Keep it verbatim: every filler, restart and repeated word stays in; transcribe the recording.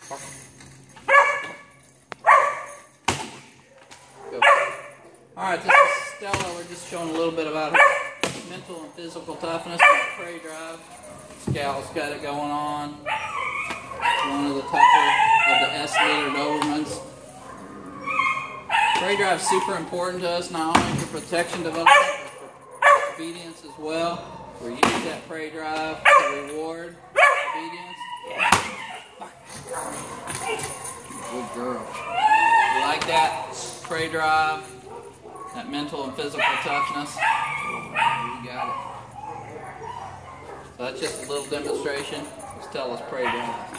Go. Alright, this is Stella. We're just showing a little bit about her mental and physical toughness and prey drive. Scal's got it going on. One of the tougher of the S-liter Dobermans. Prey drive is super important to us, not only for protection development, but for obedience as well. We use that prey drive to reward obedience. Good girl. You like that prey drive, that mental and physical toughness? You got it. So that's just a little demonstration of Stella's prey drive.